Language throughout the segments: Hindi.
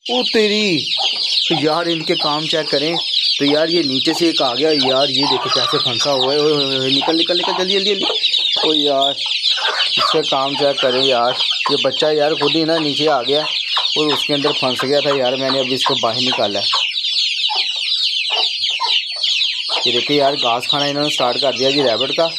ओ तेरी, तो यार इनके काम चेक करें। तो यार ये नीचे से एक आ गया यार, ये देखो कैसे फंसा हुआ है। ओए ओए ओए, निकल निकल निकल जल्दी जल्दी जल्दी। ओ यार इसका काम चेक करें यार, ये बच्चा यार खुद ही ना नीचे आ गया और उसके अंदर फंस गया था यार। मैंने अभी इसको बाहर निकाला है। ये देखिए यार घास खाना इन्होंने स्टार्ट कर दिया जी रैबिट का।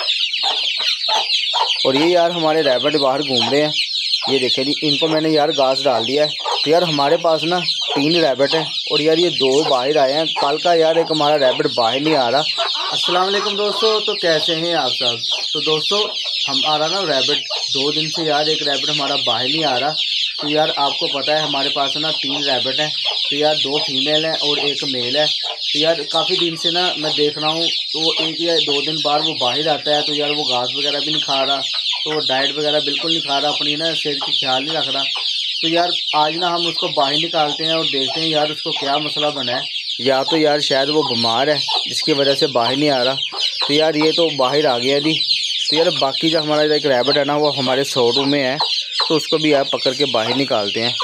और ये यार हमारे रैबिट बाहर घूम रहे हैं। ये देखे जी, इनको मैंने यार घास डाल दिया है। तो यार हमारे पास ना 3 रैबिट हैं और यार ये 2 बाहर आए हैं। कल का यार एक हमारा रैबिट बाहर नहीं आ रहा। अस्सलाम वालेकुम दोस्तों, तो कैसे हैं आप सब। तो दोस्तों हमारा ना रैबिट 2 दिन से यार एक रैबिट हमारा बाहर नहीं आ रहा। तो यार आपको पता है हमारे पास ना 3 रैबिट हैं। तो यार 2 फीमेल हैं और 1 मेल है। तो यार काफ़ी दिन से ना मैं देख रहा हूँ, तो 1 या 2 दिन बाद वो बाहर आता है। तो यार वो घास वगैरह भी नहीं खा रहा, तो वो डाइट वगैरह बिल्कुल नहीं खा रहा, अपनी ना सेहत की ख्याल नहीं रख रहा। तो यार आज ना हम उसको बाहर निकालते हैं और देखते हैं यार उसको क्या मसला बना है। या तो यार शायद वो बीमार है जिसकी वजह से बाहर नहीं आ रहा। तो यार ये तो बाहर आ गया जी। तो यार बाकी जो हमारा एक रैबिट है ना वो हमारे शोरूम में है, तो उसको भी यार पकड़ के बाहर निकालते हैं।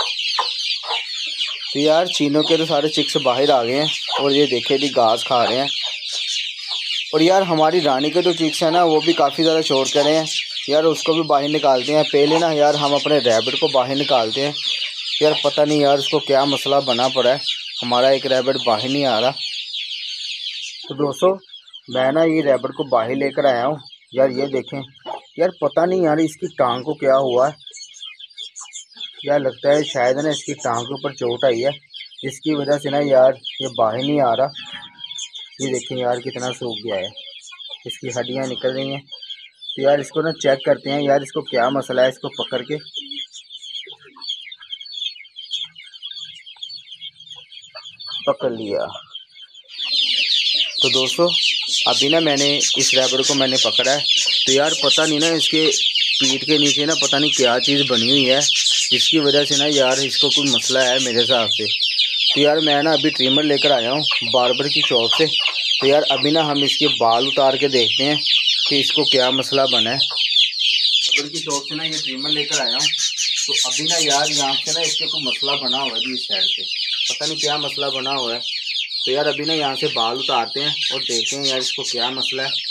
तो यार चीनों के तो सारे चिक्स बाहर आ गए हैं और ये देखे जी घास खा रहे हैं। और यार हमारी रानी के जो चिक्स हैं ना वो भी काफ़ी ज़्यादा शोर कर रहे हैं यार, उसको भी बाहर निकालते हैं। पहले ना यार हम अपने रैबिट को बाहर निकालते हैं। यार पता नहीं यार उसको क्या मसला बना पड़ा है, हमारा एक रैबिट बाहर नहीं आ रहा। तो दोस्तों मैं ना ये रैबिट को बाहर लेकर आया हूँ। यार ये देखें यार, पता नहीं यार इसकी टांग को क्या हुआ है। यार लगता है शायद ना इसकी टांग के ऊपर चोट आई है, जिसकी वजह से ना यार ये बाहर नहीं आ रहा। ये देखें यार कितना सूख गया है, इसकी हड्डियाँ निकल रही हैं। तो यार इसको ना चेक करते हैं यार इसको क्या मसला है। इसको पकड़ के पकड़ लिया। तो दोस्तों अभी ना मैंने इस रैबिट को मैंने पकड़ा है। तो यार पता नहीं ना इसके पीठ के नीचे ना पता नहीं क्या चीज़ बनी हुई है, जिसकी वजह से ना यार इसको कोई मसला है मेरे हिसाब से। तो यार मैं ना अभी ट्रिमर लेकर आया हूँ बार्बर की शॉप से। तो यार अभी ना हम इसके बाल उतार के देखते हैं कि इसको क्या मसला बना है। बार्बर की शॉप से ना ये ट्रिमर लेकर आया हूँ। तो अभी ना यार यहाँ से ना इसके कोई मसला बना हुआ है जी, इस साइड पे पता नहीं क्या मसला बना हुआ है। तो यार अभी ना यहाँ से बाल उतारते हैं और देखते हैं यार इसको क्या मसला है।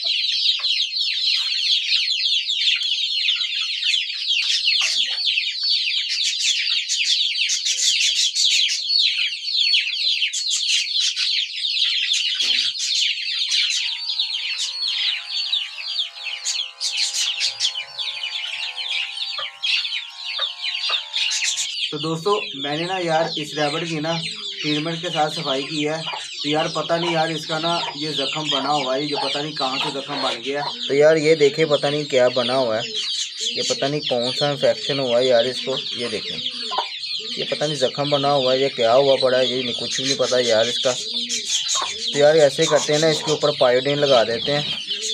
तो दोस्तों मैंने ना यार इस रैबिट की ना ट्रीटमेंट के साथ सफाई की है। तो यार पता नहीं यार इसका ना ये ज़ख़म बना हुआ है, ये पता नहीं कहाँ से ज़ख़म बन गया। तो यार ये देखें पता नहीं क्या बना हुआ है, ये पता नहीं कौन सा इन्फेक्शन हुआ है यार इसको। ये देखें ये पता नहीं ज़ख़म बना हुआ है, ये क्या हुआ पड़ा है, ये नहीं कुछ भी नहीं पता यार इसका। तो यार ऐसे ही करते हैं ना, इसके ऊपर पायोडीन लगा देते हैं।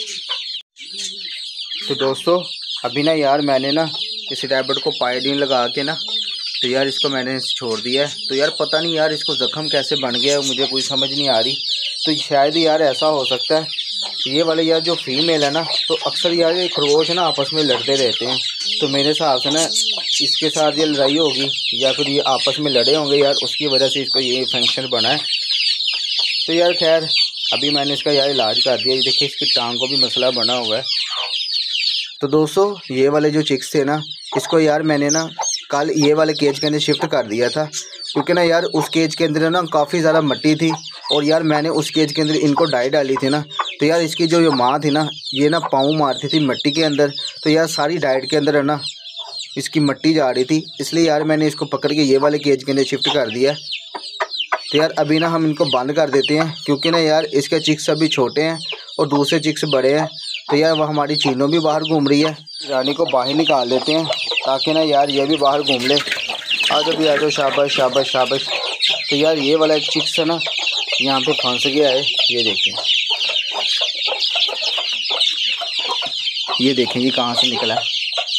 तो दोस्तों अभी ना यार मैंने ना इस रैबिट को पायोडीन लगा के ना तो यार इसको मैंने छोड़ दिया है। तो यार पता नहीं यार इसको ज़ख़म कैसे बन गया है, मुझे कोई समझ नहीं आ रही। तो शायद यार ऐसा हो सकता है ये वाले यार जो फीमेल है ना, तो अक्सर यार ये खरगोश ना आपस में लड़ते रहते हैं। तो मेरे हिसाब से ना इसके साथ ये लड़ाई होगी या फिर ये आपस में लड़े होंगे यार, उसकी वजह से इसको ये फंक्शन बना है। तो यार खैर अभी मैंने इसका यार इलाज कर दिया। ये देखिए इसकी टांग को भी मसला बना हुआ है। तो दोस्तों ये वाले जो चिक्स थे ना, इसको यार मैंने ना कल ये वाले केज के अंदर शिफ्ट कर दिया था, क्योंकि ना यार उस केज के अंदर ना काफ़ी ज़्यादा मिट्टी थी और यार मैंने उस केज के अंदर इनको डाई डाली थी ना। तो यार इसकी जो ये माँ थी ना, ये ना पाँव मारती थी मिट्टी के अंदर। तो यार सारी डाइट के अंदर है ना इसकी मिट्टी जा रही थी, इसलिए यार मैंने इसको पकड़ के ये वाले केज के अंदर शिफ्ट कर दिया। तो यार अभी ना हम इनको बंद कर देते हैं, क्योंकि ना यार इसके चिक्स अभी छोटे हैं और दूसरे चिक्स बड़े हैं। तो यार वह हमारी चीनों भी बाहर घूम रही है, रानी को बाहर निकाल देते हैं ताकि ना यार ये भी बाहर घूम ले। आ जाओ भी आ जाओ, शाबाश शाबाश शाबाश। तो यार ये वाला एक चिक्स है ना यहाँ पे फंस गया है, ये देखें ये कहाँ से निकला है।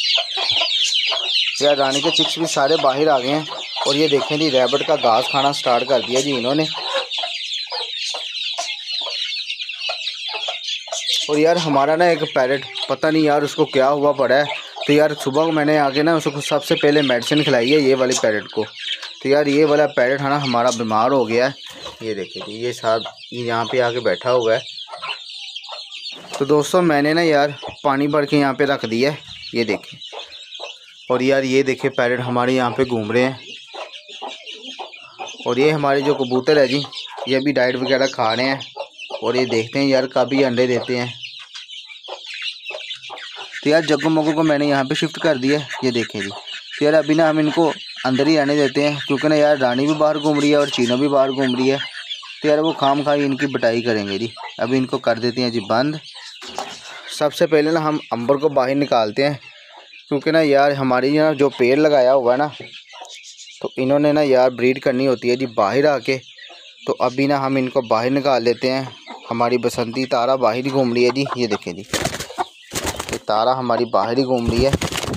यार रानी के चिक्स भी सारे बाहर आ गए हैं और ये देखें जी रैबिट का घास खाना स्टार्ट कर दिया जी इन्होंने। और यार हमारा ना एक पैरेट पता नहीं यार उसको क्या हुआ पड़ा है। तो यार सुबह को मैंने आके ना उसको सबसे पहले मेडिसिन खिलाई है ये वाली पैरेट को। तो यार ये वाला पैरेट है ना हमारा बीमार हो गया है। ये देखिए जी, ये साहब यहाँ पे आके बैठा हुआ है। तो दोस्तों मैंने ना यार पानी भर के यहाँ पे रख दिया है, ये देखिए। और यार ये देखिए पैरेट हमारे यहाँ पे घूम रहे हैं। और ये हमारे जो कबूतर है जी, ये भी डाइट वगैरह खा रहे हैं। और ये देखते हैं यार कभी अंडे देते हैं। तो यार जग्गू मग्गू को मैंने यहाँ पे शिफ्ट कर दिया है, ये देखें जी। तो यार अभी ना हम इनको अंदर ही रहने देते हैं, क्योंकि ना यार रानी भी बाहर घूम रही है और चीनो भी बाहर घूम रही है। तो यार वो खाम खा इनकी बटाई करेंगे जी। अभी इनको कर देते हैं जी बंद। सबसे पहले ना हम अंबर को बाहर निकालते हैं, क्योंकि ना यार हमारी ना जो पेड़ लगाया हुआ है ना, तो इन्होंने ना यार ब्रीड करनी होती है जी बाहर आके। तो अभी ना हम इनको बाहर निकाल लेते हैं। हमारी बसंती तारा बाहर ही घूम रही है जी, ये देखें जी। ये तारा हमारी बाहर ही घूम रही है।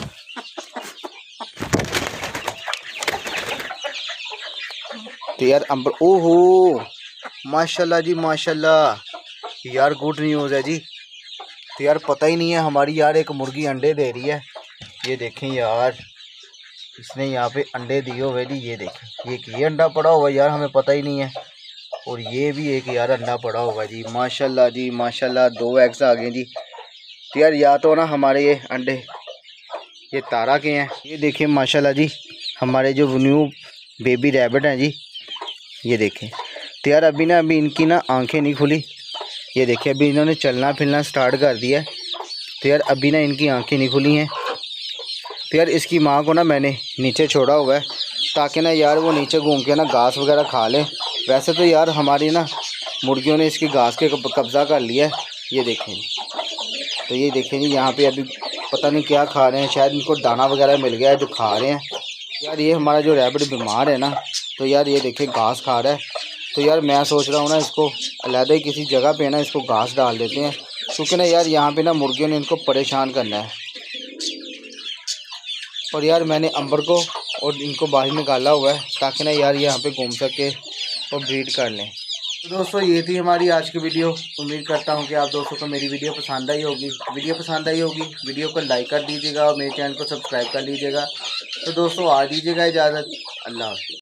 तो यार अंबर, ओहो माशाल्लाह जी माशाल्लाह, यार गुड न्यूज़ है जी। तो यार पता ही नहीं है हमारी यार एक मुर्गी अंडे दे रही है। ये देखें यार, इसने यहाँ पे अंडे दिए हुए जी। ये देखें ये अंडा पड़ा हुआ है यार, हमें पता ही नहीं है। और ये भी एक यार अंडा पड़ा हुआ है जी। माशाल्लाह जी माशाल्लाह, 2 एग्स आ गए जी। तो यार या तो ना हमारे ये अंडे ये तारा के हैं। ये देखिए माशाल्लाह जी, हमारे जो न्यू बेबी रैबिट हैं जी, ये देखें। तो यार अभी इनकी ना आंखें नहीं खुली। ये देखिए अभी इन्होंने चलना फिरना स्टार्ट कर दिया है। तो यार अभी ना इनकी आंखें नहीं खुली हैं। तो यार इसकी माँ को ना मैंने नीचे छोड़ा हुआ है, ताकि ना यार वो नीचे घूम के ना घास वगैरह खा लें। वैसे तो यार हमारी ना मुर्गियों ने इसकी घास के कब्ज़ा कर लिया है, ये देखें। तो ये देखें जी, यहाँ पे अभी पता नहीं क्या खा रहे हैं, शायद इनको दाना वगैरह मिल गया है जो खा रहे हैं। यार ये हमारा जो रैबिट बीमार है ना, तो यार ये देखें घास खा रहा है। तो यार मैं सोच रहा हूँ ना इसको अलहदा ही किसी जगह पे ना इसको घास डाल देते हैं, क्योंकि ना यार यहाँ पे ना मुर्गियों ने इनको परेशान करना है। और यार मैंने अंबर को और इनको बाहर निकाला हुआ है, ताकि ना यार यहाँ पे घूम सके और ब्रीड कर लें। तो दोस्तों ये थी हमारी आज की वीडियो। उम्मीद करता हूँ कि आप दोस्तों को मेरी वीडियो पसंद आई होगी। वीडियो को लाइक कर दीजिएगा और मेरे चैनल को सब्सक्राइब कर लीजिएगा। तो दोस्तों आ दीजिएगा इजाज़त। अल्लाह हाफ़िज़।